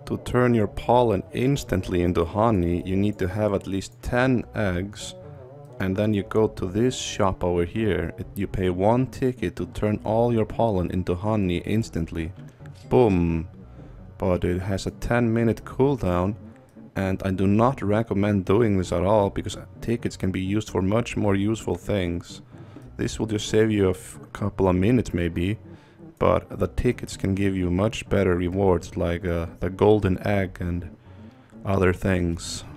To turn your pollen instantly into honey, you need to have at least 10 eggs. And then you go to this shop over here. You pay 1 ticket to turn all your pollen into honey instantly. Boom. But it has a 10-minute cooldown. And I do not recommend doing this at all, because tickets can be used for much more useful things. This will just save you a couple of minutes maybe. But the tickets can give you much better rewards, like the golden egg and other things.